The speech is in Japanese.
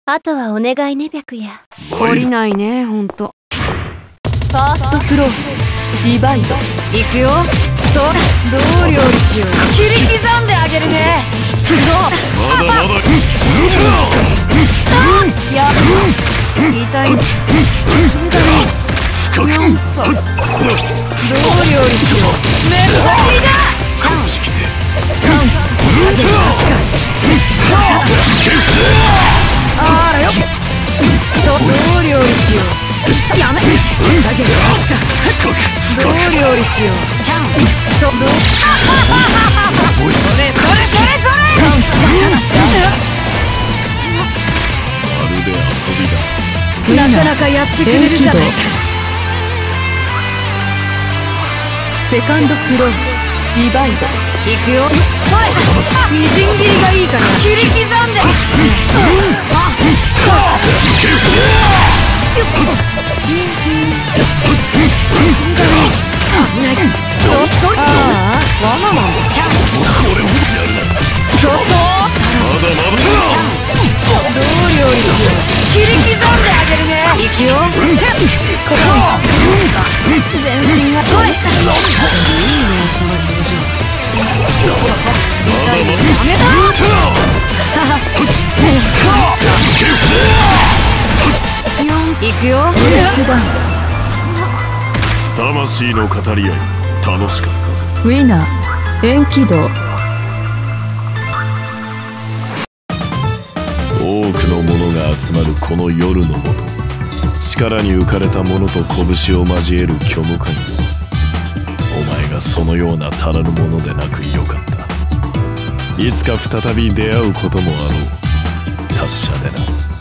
あとはお願いね白夜。 降りないね、ほんと。 ファーストクローズディバイド。 行くよ。そう、どう料理しよう。切り刻んであげるね。 まだまだやっ痛い。そうだね。やっぱどう料理しよう。めっちゃいいだ。チャンチャンあらよ。どう料理しよう。やめ。だけど確かどう料理しよう。チャンどうそれまるで遊びだ。 なかなかやってくれるじゃないか。 セカンドクローズディバイド。 行くよ。みじん切りがいいから切り刻んで。ああ、わままんちゃん。 これもやるな。 ちょっとまだまだどう料理しよう。切り刻んであげるね。行くよ。ここ全身が取れた。いいね、その表情。ダメだ。行くよ。 魂の語り合い楽しかったぜ。 ウィナー円軌道。 多くの者が集まるこの夜のもと、力に浮かれた者と拳を交える虚無感に、お前がそのような足らぬものでなくよかった。いつか再び出会うこともあろう。達者でな。